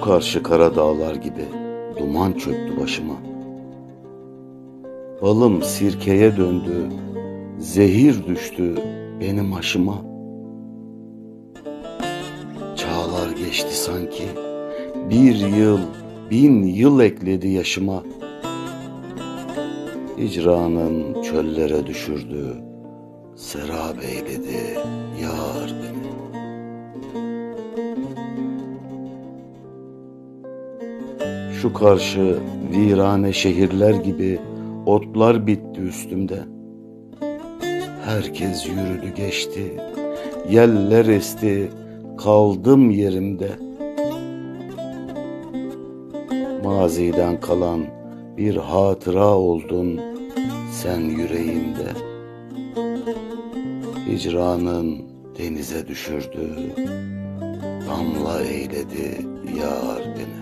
karşı kara dağlar gibi duman çöktü başıma. Balım sirkeye döndü, zehir düştü benim aşıma. Çağlar geçti sanki, bir yıl, 1000 yıl ekledi yaşıma. Hicranın çöllere düşürdü, serap eyledi yar beni. Şu karşı virane şehirler gibi otlar bitti üstümde. Herkes yürüdü geçti, yeller esti, kaldım yerimde. Maziden kalan bir hatıra oldun sen yüreğimde. Hicranın denize düşürdü, damla eyledi yar beni.